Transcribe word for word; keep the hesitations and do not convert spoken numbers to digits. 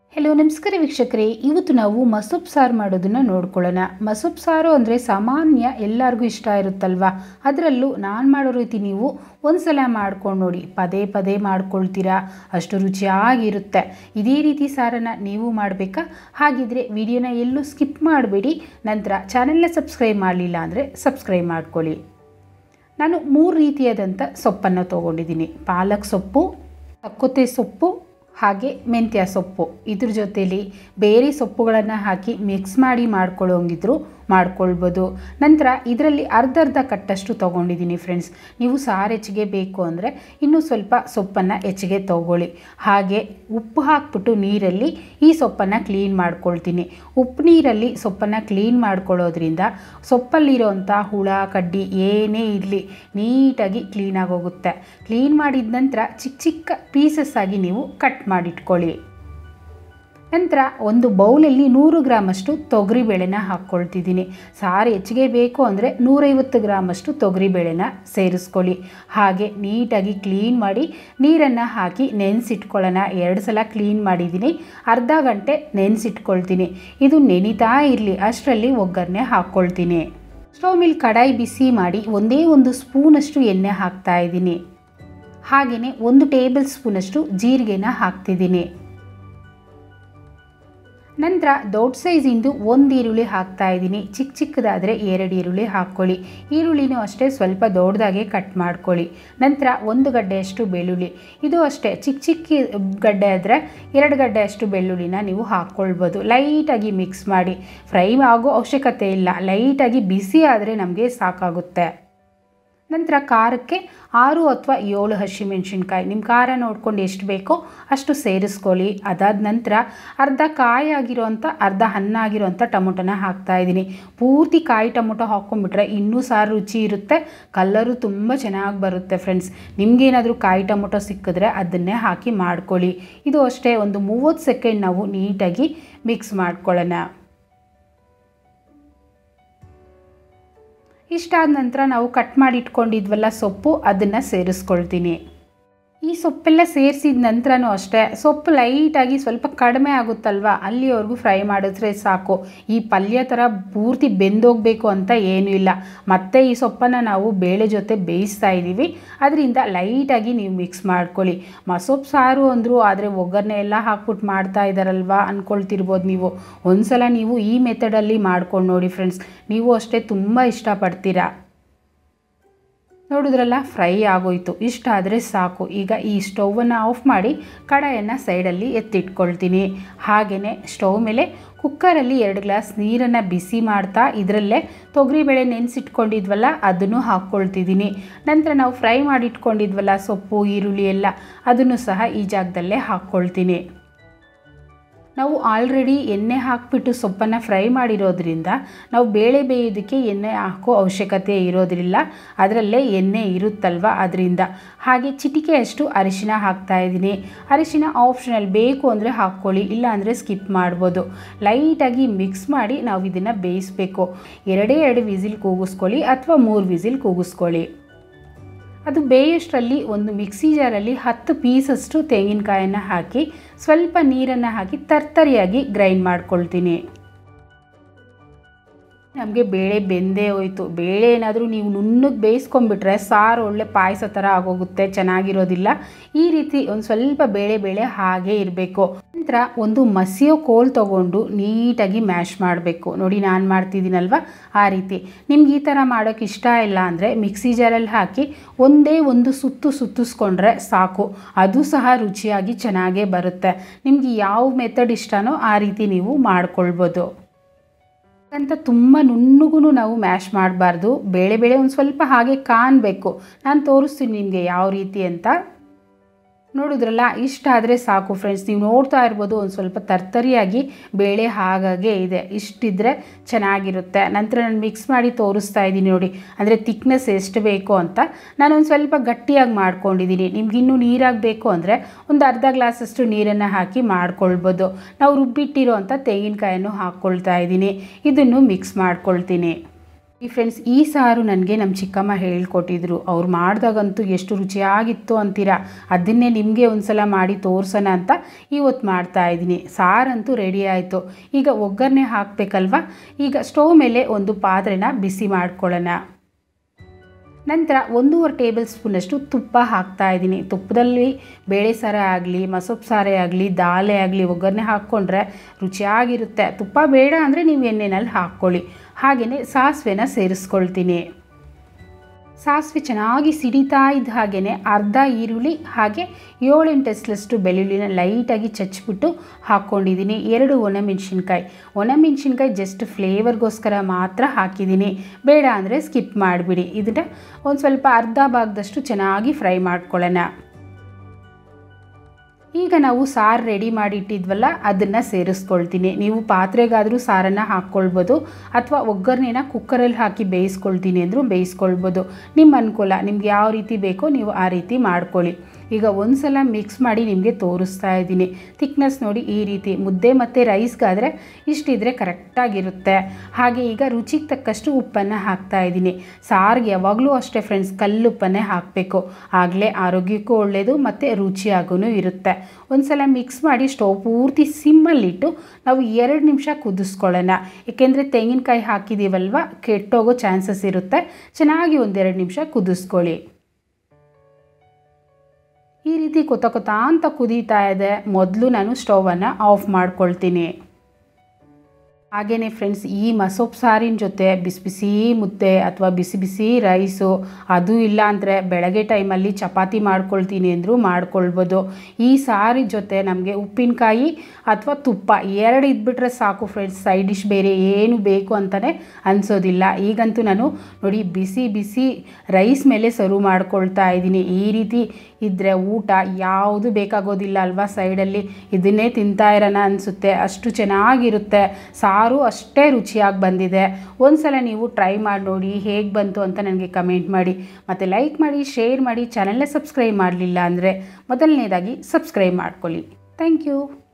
Hello ನಮಸ್ಕಾರ ವೀಕ್ಷಕರೇ, ಇವತ್ತು ನಾವು ಮಸೊಪ್ಪು ಸಾರು ಮಾಡೋದನ್ನು ನೋಡ್ಕೊಳ್ಳೋಣ. ಮಸೊಪ್ಪು ಸಾರು ಅಂದರೆ ಸಾಮಾನ್ಯ ಎಲ್ಲರಿಗೂ ಇಷ್ಟ ಇರುತ್ತಲ್ವ. ಅದರಲ್ಲೂ ನಾನು ಮಾಡೋ ರೀತಿ ನೀವು ಒಂದು ಸಲ ಮಾಡ್ಕೊಂಡು ನೋಡಿ, ಪದೇ ಪದೇ ಮಾಡ್ಕೊಳ್ತೀರಾ, ಅಷ್ಟು ರುಚಿಯಾಗಿರುತ್ತೆ. ಇದೇ ರೀತಿ ಸಾರನ್ನು ನೀವು ಮಾಡಬೇಕಾ? ಹಾಗಿದ್ರೆ ವಿಡಿಯೋನ ಎಲ್ಲೂ ಸ್ಕಿಪ್ ಮಾಡಬೇಡಿ. ನಂತರ ಚಾನೆಲ್ನ ಸಬ್ಸ್ಕ್ರೈಬ್ ಮಾಡಲಿಲ್ಲ ಅಂದರೆ ಸಬ್ಸ್ಕ್ರೈಬ್ ಮಾಡ್ಕೊಳ್ಳಿ. ನಾನು ಮೂರು ರೀತಿಯಾದಂಥ ಸೊಪ್ಪನ್ನು ತೊಗೊಂಡಿದ್ದೀನಿ. ಪಾಲಕ್ ಸೊಪ್ಪು, ತಕ್ಕೊತ್ತೆ ಸೊಪ್ಪು ಹಾಗೆ ಮೆಂತ್ಯ ಸೊಪ್ಪು. ಇದ್ರ ಜೊತೆಯಲ್ಲಿ ಬೇರೆ ಸೊಪ್ಪುಗಳನ್ನು ಹಾಕಿ ಮಿಕ್ಸ್ ಮಾಡಿ ಮಾಡ್ಕೊಳ್ಳೋಂಗಿದ್ರು ಮಾಡ್ಕೊಳ್ಬೋದು. ನಂತರ ಇದರಲ್ಲಿ ಅರ್ಧ ಅರ್ಧ ಕಟ್ಟಷ್ಟು ತೊಗೊಂಡಿದ್ದೀನಿ ಫ್ರೆಂಡ್ಸ್. ನೀವು ಸಾರು ಹೆಚ್ಚಿಗೆ ಬೇಕು ಅಂದರೆ ಇನ್ನೂ ಸ್ವಲ್ಪ ಸೊಪ್ಪನ್ನು ಹೆಚ್ಚಿಗೆ ತೊಗೊಳ್ಳಿ. ಹಾಗೆ ಉಪ್ಪು ಹಾಕ್ಬಿಟ್ಟು ನೀರಲ್ಲಿ ಈ ಸೊಪ್ಪನ್ನು ಕ್ಲೀನ್ ಮಾಡ್ಕೊಳ್ತೀನಿ. ಉಪ್ಪು ನೀರಲ್ಲಿ ಸೊಪ್ಪನ್ನು ಕ್ಲೀನ್ ಮಾಡ್ಕೊಳ್ಳೋದ್ರಿಂದ ಸೊಪ್ಪಲ್ಲಿರೋಂಥ ಹುಳ ಕಡ್ಡಿ ಏನೇ ಇರಲಿ ನೀಟಾಗಿ ಕ್ಲೀನಾಗಿ ಹೋಗುತ್ತೆ. ಕ್ಲೀನ್ ಮಾಡಿದ ನಂತರ ಚಿಕ್ಕ ಚಿಕ್ಕ ಪೀಸಸ್ ಆಗಿ ನೀವು ಕಟ್ ಮಾಡಿಟ್ಕೊಳ್ಳಿ. ನಂತರ ಒಂದು ಬೌಲಲ್ಲಿ ನೂರು ಗ್ರಾಮಷ್ಟು ತೊಗರಿಬೇಳೆನ ಹಾಕ್ಕೊಳ್ತಿದ್ದೀನಿ. ಸಾರು ಹೆಚ್ಚಿಗೆ ಬೇಕು ಅಂದರೆ ನೂರೈವತ್ತು ಗ್ರಾಮಷ್ಟು ತೊಗರಿಬೇಳೆನ ಸೇರಿಸ್ಕೊಳ್ಳಿ. ಹಾಗೆ ನೀಟಾಗಿ ಕ್ಲೀನ್ ಮಾಡಿ ನೀರನ್ನು ಹಾಕಿ ನೆನೆಸಿಟ್ಕೊಳ್ಳೋಣ. ಎರಡು ಸಲ ಕ್ಲೀನ್ ಮಾಡಿದ್ದೀನಿ, ಅರ್ಧ ಗಂಟೆ ನೆನೆಸಿಟ್ಕೊಳ್ತೀನಿ. ಇದು ನೆನಿತಾ ಇರಲಿ, ಅಷ್ಟರಲ್ಲಿ ಒಗ್ಗರಣೆ ಹಾಕ್ಕೊಳ್ತೀನಿ. ಸ್ಟವ್ ಮೇಲೆ ಕಡಾಯಿ ಬಿಸಿ ಮಾಡಿ ಒಂದೇ ಒಂದು ಸ್ಪೂನಷ್ಟು ಎಣ್ಣೆ ಹಾಕ್ತಾ ಇದ್ದೀನಿ. ಹಾಗೆಯೇ ಒಂದು ಟೇಬಲ್ ಸ್ಪೂನಷ್ಟು ಜೀರಿಗೆನ ಹಾಕ್ತಿದ್ದೀನಿ. ನಂತರ ದೊಡ್ಡ ಸೈಜಿಂದು ಒಂದು ಈರುಳ್ಳಿ ಹಾಕ್ತಾ ಇದ್ದೀನಿ. ಚಿಕ್ಕ ಚಿಕ್ಕದಾದರೆ ಎರಡು ಈರುಳ್ಳಿ ಹಾಕ್ಕೊಳ್ಳಿ. ಈರುಳ್ಳಿನೂ ಅಷ್ಟೇ ಸ್ವಲ್ಪ ದೊಡ್ಡದಾಗೆ ಕಟ್ ಮಾಡ್ಕೊಳ್ಳಿ. ನಂತರ ಒಂದು ಗಡ್ಡೆಯಷ್ಟು ಬೆಳ್ಳುಳ್ಳಿ, ಇದು ಅಷ್ಟೇ ಚಿಕ್ಕ ಚಿಕ್ಕ ಗಡ್ಡೆ ಆದರೆ ಎರಡು ಗಡ್ಡೆಯಷ್ಟು ಬೆಳ್ಳುಳ್ಳಿನ ನೀವು ಹಾಕ್ಕೊಳ್ಬೋದು. ಲೈಟಾಗಿ ಮಿಕ್ಸ್ ಮಾಡಿ. ಫ್ರೈ ಆಗೋ ಅವಶ್ಯಕತೆ ಇಲ್ಲ, ಲೈಟಾಗಿ ಬಿಸಿ ಆದರೆ ನಮಗೆ ಸಾಕಾಗುತ್ತೆ. ನಂತರ ಖಾರಕ್ಕೆ ಆರು ಅಥವಾ ಏಳು ಹಸಿಮೆಣ್ಸಿನ್ಕಾಯಿ, ನಿಮ್ಮ ಖಾರ ನೋಡ್ಕೊಂಡು ಎಷ್ಟು ಬೇಕೋ ಅಷ್ಟು ಸೇರಿಸ್ಕೊಳ್ಳಿ. ಅದಾದ ನಂತರ ಅರ್ಧ ಕಾಯಿ ಆಗಿರೋಂಥ ಅರ್ಧ ಹಣ್ಣಾಗಿರೋಂಥ ಟೊಮೊಟೊನ ಹಾಕ್ತಾಯಿದ್ದೀನಿ. ಪೂರ್ತಿ ಕಾಯಿ ಟೊಮೊಟೊ ಹಾಕ್ಕೊಂಡ್ಬಿಟ್ರೆ ಇನ್ನೂ ಸಾರು ರುಚಿ ಇರುತ್ತೆ, ಕಲ್ಲರು ತುಂಬ ಚೆನ್ನಾಗಿ ಬರುತ್ತೆ ಫ್ರೆಂಡ್ಸ್. ನಿಮಗೇನಾದರೂ ಕಾಯಿ ಟೊಮೊಟೊ ಸಿಕ್ಕಿದ್ರೆ ಅದನ್ನೇ ಹಾಕಿ ಮಾಡ್ಕೊಳ್ಳಿ. ಇದು ಅಷ್ಟೇ ಒಂದು ಮೂವತ್ತು ಸೆಕೆಂಡ್ ನಾವು ನೀಟಾಗಿ ಮಿಕ್ಸ್ ಮಾಡ್ಕೊಳ್ಳೋಣ. ಇಷ್ಟಾದ ನಂತರ ನಾವು ಕಟ್ ಮಾಡಿ ಇಟ್ಕೊಂಡಿದ್ವಲ್ಲ ಸೊಪ್ಪು, ಅದನ್ನು ಸೇರಿಸ್ಕೊಳ್ತೀನಿ. ಈ ಸೊಪ್ಪೆಲ್ಲ ಸೇರಿಸಿದ ನಂತರನೂ ಅಷ್ಟೇ ಸೊಪ್ಪು ಲೈಟಾಗಿ ಸ್ವಲ್ಪ ಕಡಿಮೆ ಆಗುತ್ತಲ್ವ, ಅಲ್ಲಿವರೆಗೂ ಫ್ರೈ ಮಾಡಿದ್ರೆ ಸಾಕು. ಈ ಪಲ್ಯ ಥರ ಪೂರ್ತಿ ಬೆಂದೋಗಬೇಕು ಅಂತ ಏನೂ ಇಲ್ಲ. ಮತ್ತು ಈ ಸೊಪ್ಪನ್ನು ನಾವು ಬೇಳೆ ಜೊತೆ ಬೇಯಿಸ್ತಾ ಇದ್ದೀವಿ, ಅದರಿಂದ ಲೈಟಾಗಿ ನೀವು ಮಿಕ್ಸ್ ಮಾಡ್ಕೊಳ್ಳಿ. ಮಸೊಪ್ಪು ಸಾರು ಅಂದರು, ಆದರೆ ಒಗ್ಗರಣೆ ಎಲ್ಲ ಹಾಕ್ಬಿಟ್ಟು ಮಾಡ್ತಾ ಇದ್ದಾರಲ್ವ ಅಂದ್ಕೊಳ್ತಿರ್ಬೋದು ನೀವು. ಒಂದು ಸಲ ನೀವು ಈ ಮೆಥಡಲ್ಲಿ ಮಾಡ್ಕೊಂಡು ನೋಡಿ ಫ್ರೆಂಡ್ಸ್, ನೀವು ಅಷ್ಟೇ ತುಂಬ ಇಷ್ಟಪಡ್ತೀರಾ. ನೋಡಿದ್ರಲ್ಲ, ಫ್ರೈ ಆಗೋಯ್ತು. ಇಷ್ಟ ಆದರೆ ಸಾಕು. ಈಗ ಈ ಸ್ಟೌವನ್ನು ಆಫ್ ಮಾಡಿ ಕಡಾಯನ್ನು ಸೈಡಲ್ಲಿ ಎತ್ತಿಟ್ಕೊಳ್ತೀನಿ. ಹಾಗೆಯೇ ಸ್ಟವ್ ಮೇಲೆ ಕುಕ್ಕರಲ್ಲಿ ಎರಡು ಗ್ಲಾಸ್ ನೀರನ್ನು ಬಿಸಿ ಮಾಡ್ತಾ ಇದರಲ್ಲೇ ತೊಗರಿಬೇಳೆ ನೆನೆಸಿಟ್ಕೊಂಡಿದ್ವಲ್ಲ ಅದನ್ನು ಹಾಕ್ಕೊಳ್ತಿದ್ದೀನಿ. ನಂತರ ನಾವು ಫ್ರೈ ಮಾಡಿಟ್ಕೊಂಡಿದ್ವಲ್ಲ ಸೊಪ್ಪು ಈರುಳ್ಳಿ ಎಲ್ಲ, ಅದನ್ನು ಸಹ ಈ ಜಾಗದಲ್ಲೇ ಹಾಕ್ಕೊಳ್ತೀನಿ. ನಾವು ಆಲ್ರೆಡಿ ಎಣ್ಣೆ ಹಾಕಿಬಿಟ್ಟು ಸೊಪ್ಪನ್ನು ಫ್ರೈ ಮಾಡಿರೋದ್ರಿಂದ ನಾವು ಬೇಳೆ ಬೇಯೋದಕ್ಕೆ ಎಣ್ಣೆ ಹಾಕೋ ಅವಶ್ಯಕತೆ ಇರೋದಿಲ್ಲ, ಅದರಲ್ಲೇ ಎಣ್ಣೆ ಇರುತ್ತಲ್ವ ಅದರಿಂದ. ಹಾಗೆ ಚಿಟಿಕೆಯಷ್ಟು ಅರಿಶಿನ ಹಾಕ್ತಾಯಿದ್ದೀನಿ. ಅರಿಶಿನ ಆಪ್ಷನಲ್, ಬೇಕು ಅಂದರೆ ಹಾಕ್ಕೊಳ್ಳಿ, ಇಲ್ಲ ಅಂದರೆ ಸ್ಕಿಪ್ ಮಾಡ್ಬೋದು. ಲೈಟಾಗಿ ಮಿಕ್ಸ್ ಮಾಡಿ ನಾವು ಇದನ್ನು ಬೇಯಿಸಬೇಕು. ಎರಡೇ ಎರಡು ವಿಸಿಲ್ ಕೂಗಿಸ್ಕೊಳ್ಳಿ ಅಥವಾ ಮೂರು ವಿಸಿಲ್ ಕೂಗಿಸ್ಕೊಳ್ಳಿ. ಅದು ಬೇಯೋಷ್ಟರಲ್ಲಿ ಒಂದು ಮಿಕ್ಸಿ ಜಾರಲ್ಲಿ ಹತ್ತು ಪೀಸಷ್ಟು ತೆಂಗಿನಕಾಯನ್ನು ಹಾಕಿ ಸ್ವಲ್ಪ ನೀರನ್ನು ಹಾಕಿ ತರ್ತರಿಯಾಗಿ ಗ್ರೈಂಡ್ ಮಾಡ್ಕೊಳ್ತೀನಿ. ನಮಗೆ ಬೇಳೆ ಬೆಂದೇ ಹೋಯಿತು. ಬೇಳೆ ಏನಾದರೂ ನೀವು ನುಣ್ಣಗೆ ಬೇಯಿಸ್ಕೊಂಡ್ಬಿಟ್ರೆ ಸಾರು ಒಳ್ಳೆ ಪಾಯಸ ಥರ ಆಗೋಗುತ್ತೆ, ಚೆನ್ನಾಗಿರೋದಿಲ್ಲ. ಈ ರೀತಿ ಒಂದು ಸ್ವಲ್ಪ ಬೇಳೆ ಬೇಳೆ ಹಾಗೇ ಇರಬೇಕು. ನಂತರ ಒಂದು ಮಸಿಯೋ ಕೋಲ್ ತೊಗೊಂಡು ನೀಟಾಗಿ ಮ್ಯಾಶ್ ಮಾಡಬೇಕು. ನೋಡಿ ನಾನು ಮಾಡ್ತಿದ್ದೀನಲ್ವ ಆ ರೀತಿ. ನಿಮ್ಗೆ ಈ ಥರ ಮಾಡೋಕ್ಕೆ ಇಷ್ಟ ಇಲ್ಲ ಅಂದರೆ ಮಿಕ್ಸಿ ಜಾರಲ್ಲಿ ಹಾಕಿ ಒಂದೇ ಒಂದು ಸುತ್ತು ಸುತ್ತಿಸ್ಕೊಂಡ್ರೆ ಸಾಕು, ಅದು ಸಹ ರುಚಿಯಾಗಿ ಚೆನ್ನಾಗೇ ಬರುತ್ತೆ. ನಿಮ್ಗೆ ಯಾವ ಮೆಥಡ್ ಇಷ್ಟನೋ ಆ ರೀತಿ ನೀವು ಮಾಡ್ಕೊಳ್ಬೋದು. ಅಂತ ತುಂಬ ನುಣ್ಣಗೂ ನಾವು ಮ್ಯಾಶ್ ಮಾಡಬಾರ್ದು. ಬೇಳೆ ಬೇಳೆ ಒಂದು ಸ್ವಲ್ಪ ಹಾಗೆ ಕಾಣಬೇಕು. ನಾನು ತೋರಿಸ್ತೀನಿ ನಿಮಗೆ ಯಾವ ರೀತಿ ಅಂತ. ನೋಡಿದ್ರಲ್ಲ, ಇಷ್ಟ ಆದರೆ ಸಾಕು ಫ್ರೆಂಡ್ಸ್. ನೀವು ನೋಡ್ತಾ ಇರ್ಬೋದು ಒಂದು ಸ್ವಲ್ಪ ತರ್ತರಿಯಾಗಿ ಬೇಳೆ ಹಾಗಾಗೆ ಇದೆ. ಇಷ್ಟಿದ್ರೆ ಚೆನ್ನಾಗಿರುತ್ತೆ. ನಂತರ ನಾನು ಮಿಕ್ಸ್ ಮಾಡಿ ತೋರಿಸ್ತಾ ಇದ್ದೀನಿ ನೋಡಿ, ಅಂದರೆ ತಿಕ್ನೆಸ್ ಎಷ್ಟು ಬೇಕು ಅಂತ. ನಾನೊಂದು ಸ್ವಲ್ಪ ಗಟ್ಟಿಯಾಗಿ ಮಾಡ್ಕೊಂಡಿದ್ದೀನಿ. ನಿಮ್ಗಿನ್ನೂ ನೀರಾಗಿ ಬೇಕು ಅಂದರೆ ಒಂದು ಅರ್ಧ ಗ್ಲಾಸಷ್ಟು ನೀರನ್ನು ಹಾಕಿ ಮಾಡ್ಕೊಳ್ಬೋದು. ನಾವು ರುಬ್ಬಿಟ್ಟಿರೋ ಅಂಥ ತೆಂಗಿನಕಾಯನ್ನು ಹಾಕ್ಕೊಳ್ತಾ ಇದ್ದೀನಿ. ಇದನ್ನು ಮಿಕ್ಸ್ ಮಾಡ್ಕೊಳ್ತೀನಿ. ಈ ಫ್ರೆಂಡ್ಸ್ ಈ ಸಾರು ನನಗೆ ನಮ್ಮ ಚಿಕ್ಕಮ್ಮ ಹೇಳ್ಕೊಟ್ಟಿದ್ರು. ಅವ್ರು ಮಾಡಿದಾಗಂತೂ ಎಷ್ಟು ರುಚಿಯಾಗಿತ್ತು ಅಂತೀರಾ. ಅದನ್ನೇ ನಿಮಗೆ ಒಂದು ಸಲ ಮಾಡಿ ತೋರಿಸೋಣ ಅಂತ ಇವತ್ತು ಮಾಡ್ತಾಯಿದ್ದೀನಿ. ಸಾರಂತೂ ರೆಡಿ ಆಯಿತು. ಈಗ ಒಗ್ಗರಣೆ ಹಾಕಬೇಕಲ್ವ. ಈಗ ಸ್ಟವ್ ಮೇಲೆ ಒಂದು ಪಾತ್ರೆನ ಬಿಸಿ ಮಾಡ್ಕೊಳ್ಳೋಣ. ನಂತರ ಒಂದೂವರೆ ಟೇಬಲ್ ಸ್ಪೂನಷ್ಟು ತುಪ್ಪ ಹಾಕ್ತಾಯಿದ್ದೀನಿ. ತುಪ್ಪದಲ್ಲಿ ಬೇಳೆ ಸಾರೇ ಆಗಲಿ, ಮಸೊಪ್ಪು ಸಾರೇ ಆಗಲಿ, ದಾಲೆ ಆಗಲಿ ಒಗ್ಗರಣೆ ಹಾಕ್ಕೊಂಡ್ರೆ ರುಚಿಯಾಗಿರುತ್ತೆ. ತುಪ್ಪ ಬೇಡ ಅಂದರೆ ನೀವು ಎಣ್ಣೆನಲ್ಲಿ ಹಾಕ್ಕೊಳ್ಳಿ. ಹಾಗೆಯೇ ಸಾಸಿವೆನ ಸೇರಿಸ್ಕೊಳ್ತೀನಿ. ಸಾಸಿವೆ ಚೆನ್ನಾಗಿ ಸಿಡಿತಾ ಇದ್ದ ಹಾಗೆಯೇ ಅರ್ಧ ಈರುಳ್ಳಿ ಹಾಗೆ ಏಳೆಂಟು ಎಸಲಷ್ಟು ಬೆಳ್ಳುಳ್ಳಿನ ಲೈಟಾಗಿ ಚಚ್ಚಿಬಿಟ್ಟು ಹಾಕ್ಕೊಂಡಿದ್ದೀನಿ. ಎರಡು ಒಣಮೆಣಸಿನ್ಕಾಯಿ ಒಣಮೆಣಸಿನ್ಕಾಯಿ ಜಸ್ಟ್ ಫ್ಲೇವರ್ಗೋಸ್ಕರ ಮಾತ್ರ ಹಾಕಿದ್ದೀನಿ. ಬೇಡ ಅಂದರೆ ಸ್ಕಿಪ್ ಮಾಡಿಬಿಡಿ. ಇದನ್ನು ಒಂದು ಸ್ವಲ್ಪ ಅರ್ಧ ಭಾಗದಷ್ಟು ಚೆನ್ನಾಗಿ ಫ್ರೈ ಮಾಡ್ಕೊಳ್ಳೋಣ. ಈಗ ನಾವು ಸಾರು ರೆಡಿ ಮಾಡಿ ಇಟ್ಟಿದ್ವಲ್ಲ ಅದನ್ನು ಸೇರಿಸ್ಕೊಳ್ತೀನಿ. ನೀವು ಪಾತ್ರೆಗಾದರೂ ಸಾರನ್ನು ಹಾಕ್ಕೊಳ್ಬೋದು ಅಥವಾ ಒಗ್ಗರಣೆನ ಕುಕ್ಕರಲ್ಲಿ ಹಾಕಿ ಬೇಯಿಸ್ಕೊಳ್ತೀನಿ ಅಂದರೂ ಬೇಯಿಸ್ಕೊಳ್ಬೋದು. ನಿಮ್ಮ ಅನುಕೂಲ, ನಿಮ್ಗೆ ಯಾವ ರೀತಿ ಬೇಕೋ ನೀವು ಆ ರೀತಿ ಮಾಡ್ಕೊಳ್ಳಿ. ಈಗ ಒಂದು ಸಲ ಮಿಕ್ಸ್ ಮಾಡಿ ನಿಮಗೆ ತೋರಿಸ್ತಾ ಇದ್ದೀನಿ. ಥಿಕ್ನೆಸ್ ನೋಡಿ, ಈ ರೀತಿ ಮುದ್ದೆ ಮತ್ತು ರೈಸ್ಗಾದರೆ ಇಷ್ಟಿದ್ರೆ ಕರೆಕ್ಟಾಗಿರುತ್ತೆ. ಹಾಗೆ ಈಗ ರುಚಿಗೆ ತಕ್ಕಷ್ಟು ಉಪ್ಪನ್ನು ಹಾಕ್ತಾ ಇದ್ದೀನಿ. ಸಾರಿಗೆ ಯಾವಾಗಲೂ ಅಷ್ಟೇ ಫ್ರೆಂಡ್ಸ್, ಕಲ್ಲುಪ್ಪನ್ನೇ ಹಾಕಬೇಕು. ಆಗಲೇ ಆರೋಗ್ಯಕ್ಕೂ ಒಳ್ಳೆಯದು ಮತ್ತು ರುಚಿಯಾಗೂ ಇರುತ್ತೆ. ಒಂದು ಸಲ ಮಿಕ್ಸ್ ಮಾಡಿ ಸ್ಟವ್ ಪೂರ್ತಿ ಸಿಮ್ಮಲ್ಲಿಟ್ಟು ನಾವು ಎರಡು ನಿಮಿಷ ಕುದಿಸ್ಕೊಳ್ಳೋಣ. ಏಕೆಂದರೆ ತೆಂಗಿನಕಾಯಿ ಹಾಕಿದ್ದೀವಲ್ವ, ಕೆಟ್ಟೋಗೋ ಚಾನ್ಸಸ್ ಇರುತ್ತೆ. ಚೆನ್ನಾಗಿ ಒಂದೆರಡು ನಿಮಿಷ ಕುದಿಸ್ಕೊಳ್ಳಿ. ಈ ರೀತಿ ಕೊತ ಕೊತ ಅಂತ ಕುದೀತಾ ಇದೆ. ಮೊದಲು ನಾನು ಸ್ಟವನ್ನು ಆಫ್ ಮಾಡ್ಕೊಳ್ತೀನಿ. ಹಾಗೆಯೇ ಫ್ರೆಂಡ್ಸ್, ಈ ಮಸೊಪ್ಪು ಸಾರಿನ ಜೊತೆ ಬಿಸಿ ಬಿಸಿ ಮುದ್ದೆ ಅಥವಾ ಬಿಸಿ ಬಿಸಿ ರೈಸು, ಅದು ಇಲ್ಲ ಅಂದರೆ ಬೆಳಗ್ಗೆ ಟೈಮಲ್ಲಿ ಚಪಾತಿ ಮಾಡ್ಕೊಳ್ತೀನಿ ಅಂದರೂ ಮಾಡ್ಕೊಳ್ಬೋದು. ಈ ಸಾರಿ ಜೊತೆ ನಮಗೆ ಉಪ್ಪಿನಕಾಯಿ ಅಥವಾ ತುಪ್ಪ ಎರಡು ಇದ್ಬಿಟ್ರೆ ಸಾಕು ಫ್ರೆಂಡ್ಸ್. ಸೈಡ್ ಡಿಶ್ ಬೇರೆ ಏನು ಬೇಕು ಅಂತಲೇ ಅನಿಸೋದಿಲ್ಲ. ಈಗಂತೂ ನಾನು ನೋಡಿ ಬಿಸಿ ಬಿಸಿ ರೈಸ್ ಮೇಲೆ ಸರ್ವ್ ಮಾಡ್ಕೊಳ್ತಾ ಇದ್ದೀನಿ. ಈ ರೀತಿ ಇದ್ದರೆ ಊಟ ಯಾವುದು ಬೇಕಾಗೋದಿಲ್ಲ ಅಲ್ವಾ. ಸೈಡಲ್ಲಿ ಇದನ್ನೇ ತಿಂತಾ ಇರೋಣ ಅನಿಸುತ್ತೆ, ಅಷ್ಟು ಚೆನ್ನಾಗಿರುತ್ತೆ. ಸಾರು ಅಷ್ಟೇ ರುಚಿಯಾಗಿ ಬಂದಿದೆ. ಒಂದು ಸಲ ನೀವು ಟ್ರೈ ಮಾಡಿ ನೋಡಿ, ಹೇಗೆ ಬಂತು ಅಂತ ನನಗೆ ಕಮೆಂಟ್ ಮಾಡಿ. ಮತ್ತು ಲೈಕ್ ಮಾಡಿ, ಶೇರ್ ಮಾಡಿ. ಚಾನಲ್ನ ಸಬ್ಸ್ಕ್ರೈಬ್ ಮಾಡಲಿಲ್ಲ ಅಂದರೆ ಮೊದಲನೇದಾಗಿ ಸಬ್ಸ್ಕ್ರೈಬ್ ಮಾಡ್ಕೊಳ್ಳಿ. Thank you.